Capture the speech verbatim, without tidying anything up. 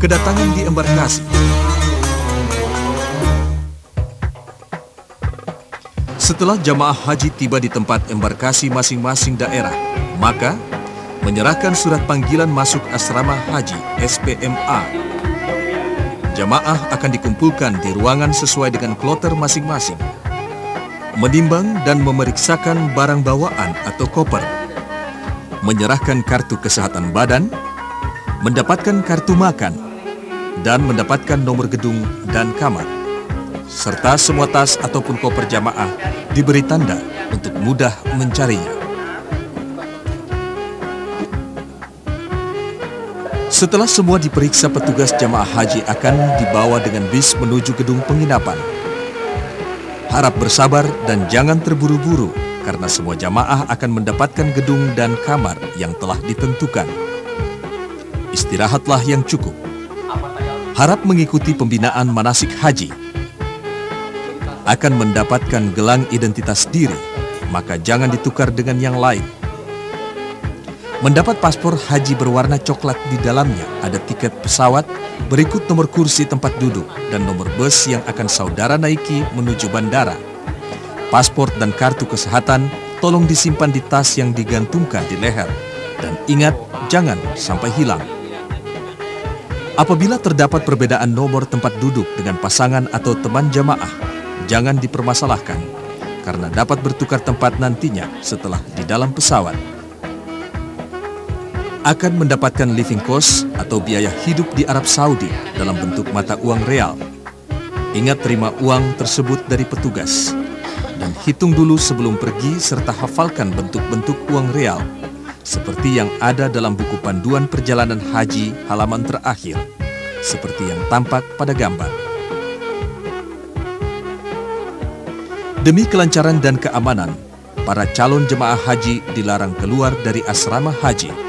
Kedatangan di embarkasi. Setelah jamaah haji tiba di tempat embarkasi masing-masing daerah, maka menyerahkan surat panggilan masuk asrama haji S P M A. Jamaah akan dikumpulkan di ruangan sesuai dengan kloter masing-masing, menimbang dan memeriksakan barang bawaan atau koper, menyerahkan kartu kesehatan badan, mendapatkan kartu makan, dan mendapatkan nomor gedung dan kamar, serta semua tas ataupun koper jamaah diberi tanda untuk mudah mencarinya. Setelah semua diperiksa, petugas jamaah haji akan dibawa dengan bis menuju gedung penginapan. Harap bersabar dan jangan terburu-buru, karena semua jamaah akan mendapatkan gedung dan kamar yang telah ditentukan. Istirahatlah yang cukup. Harap mengikuti pembinaan manasik haji. Akan mendapatkan gelang identitas diri, maka jangan ditukar dengan yang lain. Mendapat paspor haji berwarna coklat, di dalamnya ada tiket pesawat berikut nomor kursi tempat duduk dan nomor bus yang akan saudara naiki menuju bandara. Paspor dan kartu kesehatan tolong disimpan di tas yang digantungkan di leher, dan ingat jangan sampai hilang. Apabila terdapat perbedaan nomor tempat duduk dengan pasangan atau teman jamaah, jangan dipermasalahkan, karena dapat bertukar tempat nantinya setelah di dalam pesawat. Akan mendapatkan living cost atau biaya hidup di Arab Saudi dalam bentuk mata uang real. Ingat terima uang tersebut dari petugas, dan hitung dulu sebelum pergi serta hafalkan bentuk-bentuk uang real, seperti yang ada dalam buku panduan perjalanan haji halaman terakhir, seperti yang tampak pada gambar. Demi kelancaran dan keamanan, para calon jemaah haji dilarang keluar dari asrama haji.